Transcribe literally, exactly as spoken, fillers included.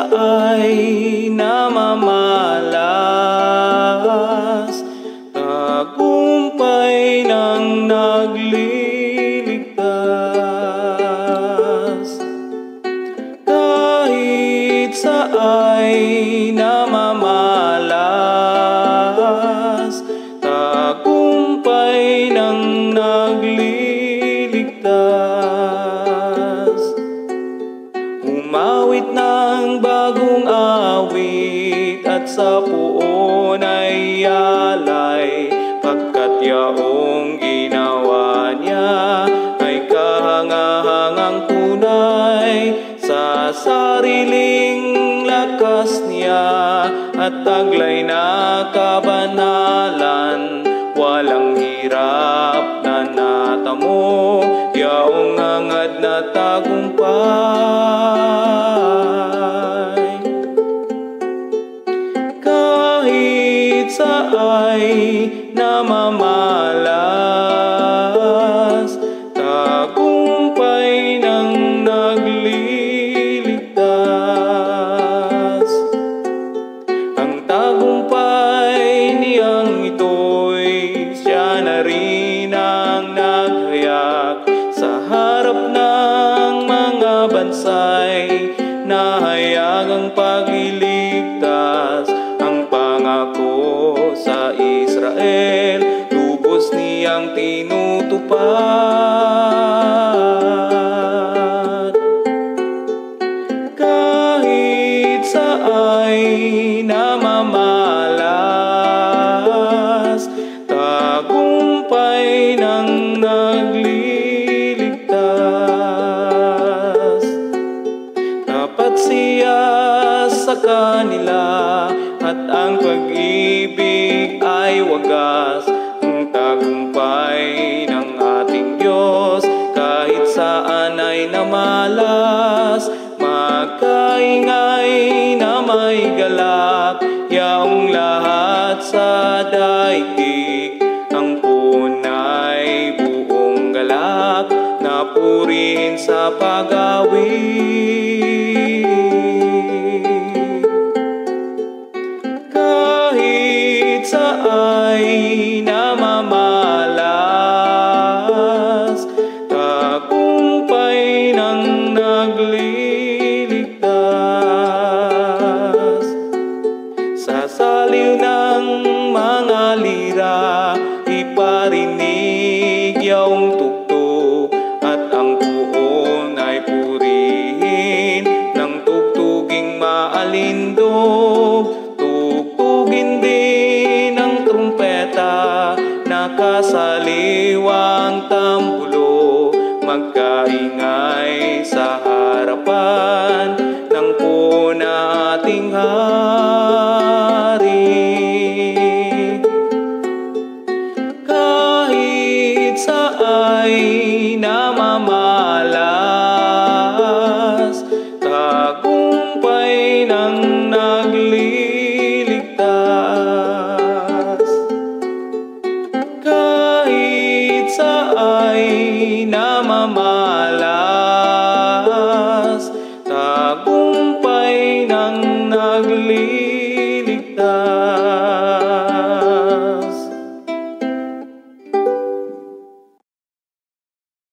ay namamalas, tagumpay ng nagliligtas. Kahit saay namamalas, tagumpay ng nagliligtas. Umawit ng bagong awit at sa puon ay alay, pagkat yaong ginawa niya ay kahangahangang tunay. Sa sariling lakas niya at taglay na kabanalan, walang hirap na natamo, yaong hangad na tagumpay. Kahit saay namamalas, tagumpay ng nagliligtas. Ang tagumpay niyang ito'y siya na rin ang naghayak sa harap ng mga bansay, nahayag ang pagliligtas. Ang pangako sa Israel, lubos niyang tinutupad. Kahit saay namamalas, tagumpay ng nagliligtas. Tapat siya sa kanila at ang pag-ibig ay wagas. Ang tagumpay ng ating Diyos kahit saan ay namalas, magkaingay na may galak, yaong lahat sa daigdig. Ang punay buong galak na purihin sa pag-awit.